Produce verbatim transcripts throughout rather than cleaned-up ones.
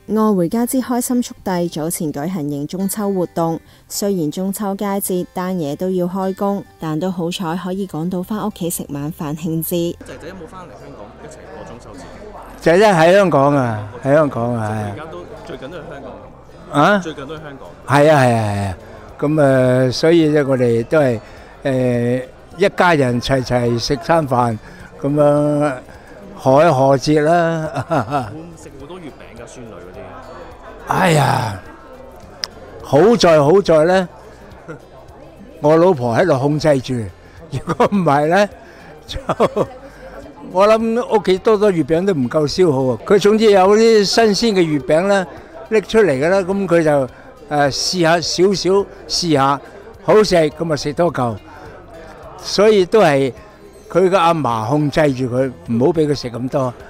愛回家之開心速遞早前舉行迎中秋活動，雖然中秋佳節單嘢都要開工，但都好彩可以趕到翻屋企食晚飯慶節。 仔仔有冇翻嚟香港一齊過中秋節？ 仔仔喺香港啊，喺香港啊，係。而家都最近都喺香港。 啊？ 最近都喺香港。 係啊係啊係啊，咁誒，所以咧我哋都係誒一家人齊齊食餐飯，咁樣賀一賀節啦。 會唔食好多月餅㗎？孫女嗰啲。 哎呀，好在好在咧，我老婆喺度控制住，如果唔係咧，就我諗屋企多多月餅都唔夠消耗啊！佢總之有啲新鮮嘅月餅咧拎出嚟嘅啦，咁佢就誒試下少少試下，好食咁啊食多嚿，所以都係佢嘅阿嫲控制住佢，唔好俾佢食咁多。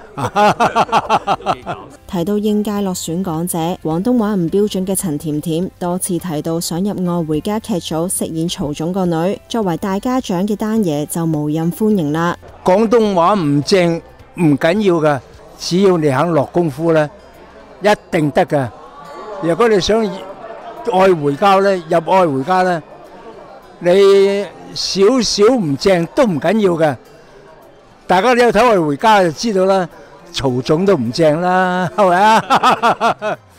提到應屆落選港姐，廣東話唔標準嘅陳甜甜多次提到想入愛回家劇組飾演曹總個女，作為大家長嘅單嘢就無任歡迎啦。 廣東話唔正唔緊要噶，只要你肯落功夫咧，一定得噶。如果你想愛回家咧，入愛回家咧，你少少唔正都唔緊要嘅。大家你有睇愛回家就知道啦，曹總都唔正啦，係咪啊？